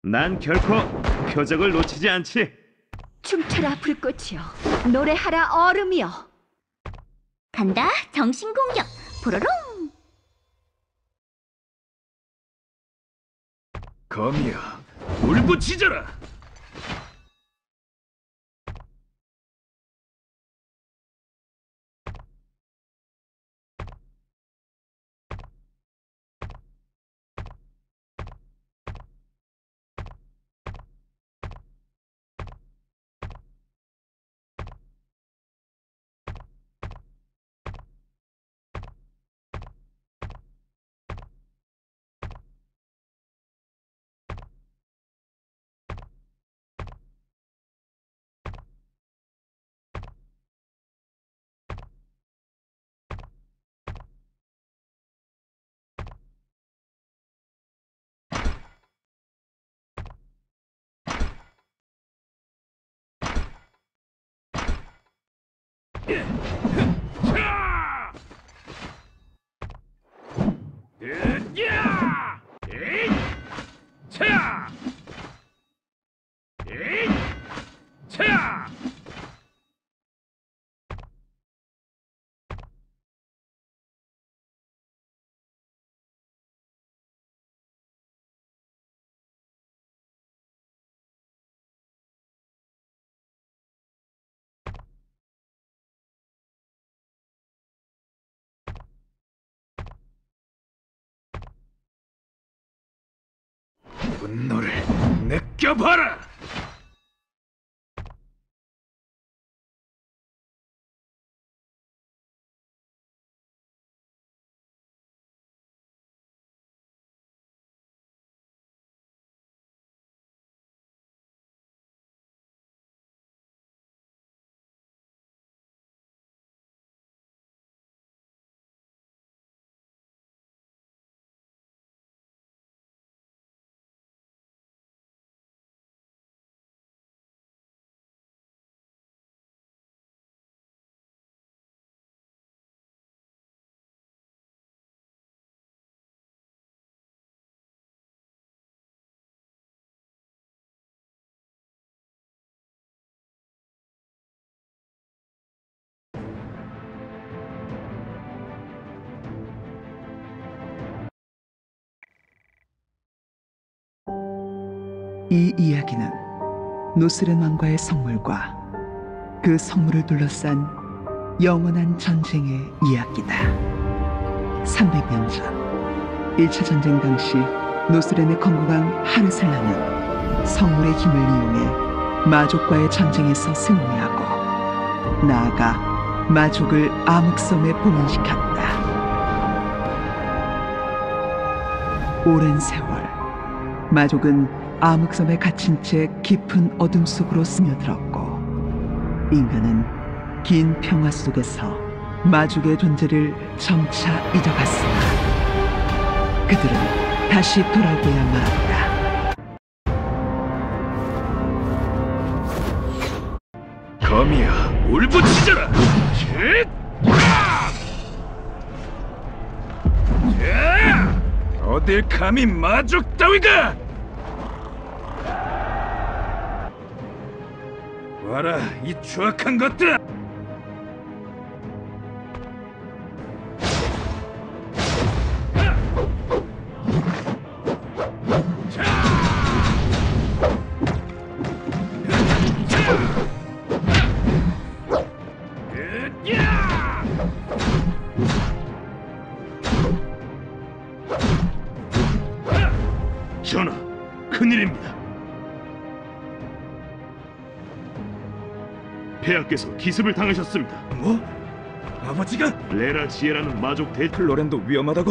난 결코 표적을 놓치지 않지. 춤춰라 불꽃이여, 노래하라 얼음이여. 간다, 정신공격. 보로롱. 거미야, 울부짖어라. 분노를 느껴봐라. 이 이야기는 노스른 왕과의 성물과 그 성물을 둘러싼 영원한 전쟁의 이야기다. 300년 전 1차 전쟁 당시 노스렌의 건국왕 하르살라는 성물의 힘을 이용해 마족과의 전쟁에서 승리하고 나아가 마족을 암흑섬에 봉인시켰다. 오랜 세월 마족은 암흑섬에 갇힌 채 깊은 어둠 속으로 스며들었고 인간은 긴 평화 속에서 마족의 존재를 점차 잊어갔으나 그들은 다시 돌아오고야만 한다. 거미야, 울부짖어라. 어딜 감히 마족 따위가! 와라, 이 추악한 것들아! 전하, 큰일입니다. 폐하께서 기습을 당하셨습니다. 뭐? 아버지가? 레라 지에라는 마족 플로렌도 위험하다고?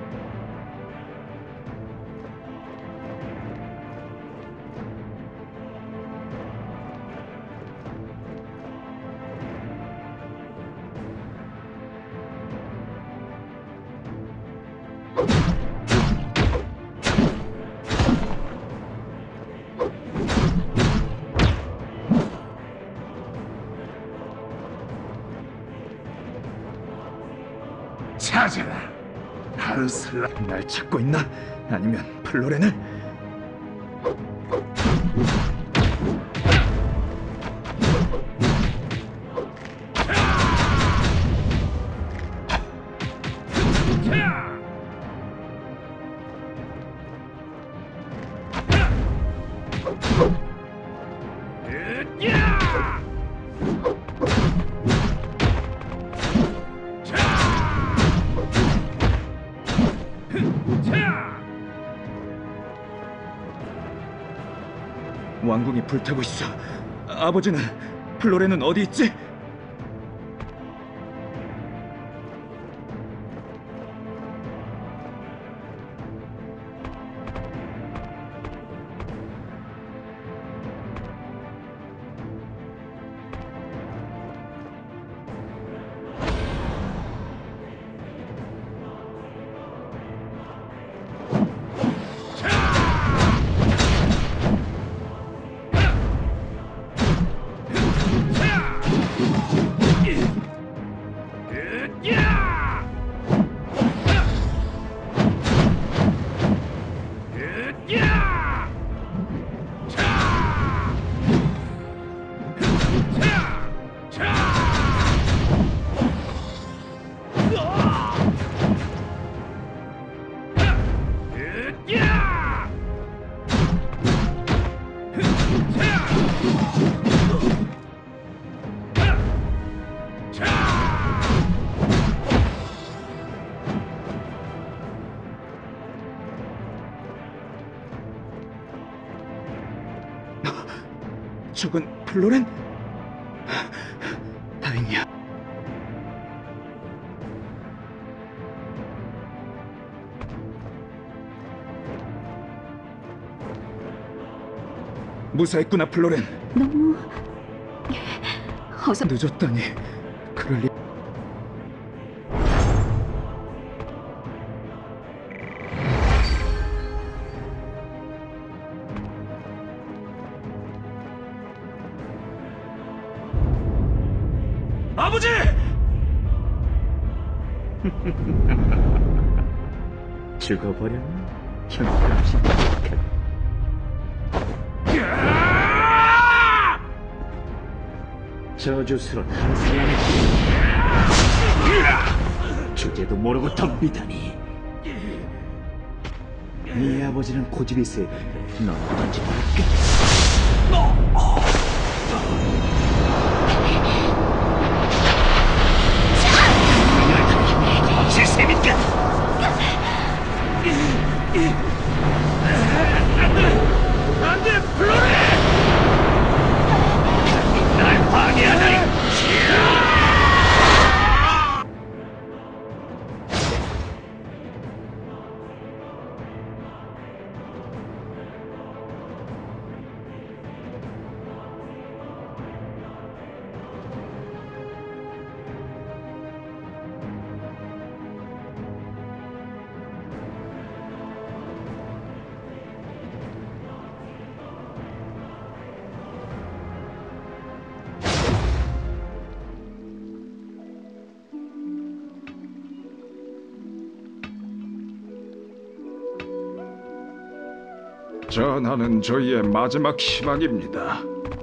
찾아라. 하르슬라. 날 찾고 있나? 아니면 플로렌을? 왕궁이 불타고 있어. 아버지는 플로렌은 어디 있지? 저건 플로렌? 다행이야. 무사했구나, 플로렌. 너무 어서 늦었다니. 그럴 리... 아버지! 죽어버렸나? 형편없이 착한. 저주스런 한 사람의 주제도 모르고 덤비다니. 네 아버지는 고집이 세던데 넌 어떤지 모르겠어. 거칠 셈인가? 안돼, 플로렌! 날 방해하다니. 전하는 저희의 마지막 희망입니다.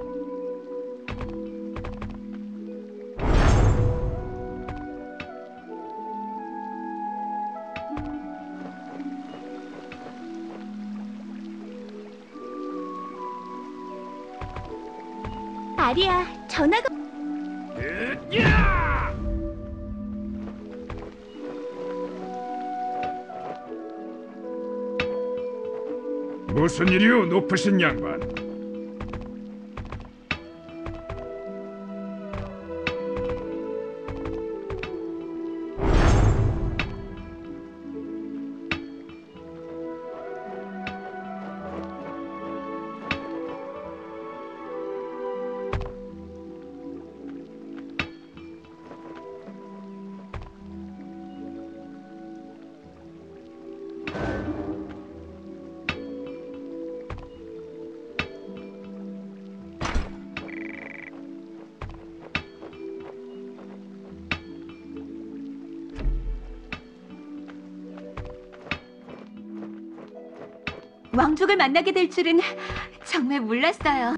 아리야, 전화가... 무슨 일이오, 높으신 양반? 왕족을 만나게 될 줄은 정말 몰랐어요.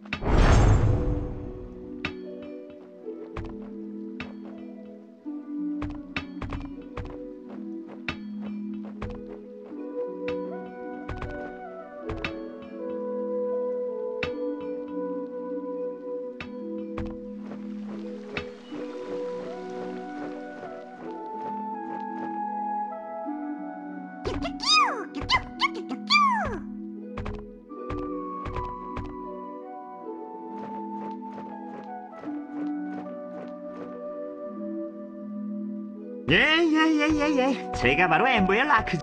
예. 제가 바로 엠버의 라크.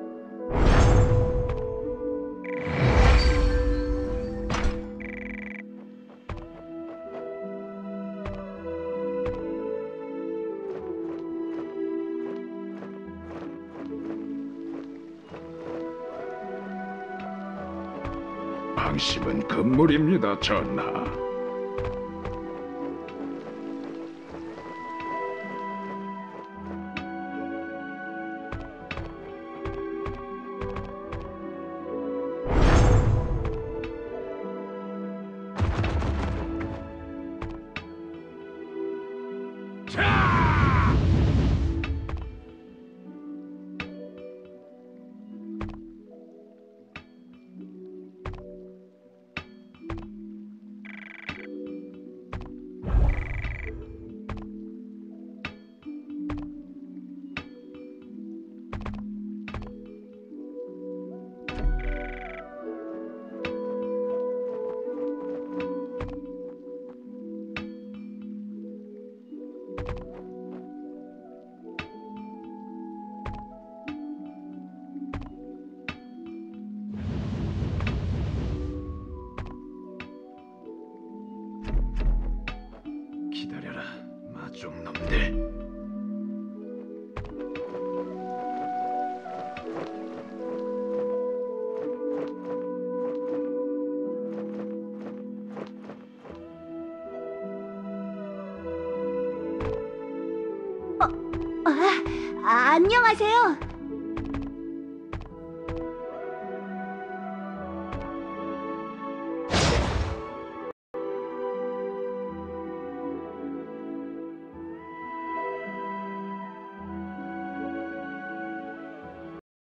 방심은 금물입니다, 전하. 기다려라, 마족 놈들. 안녕하세요.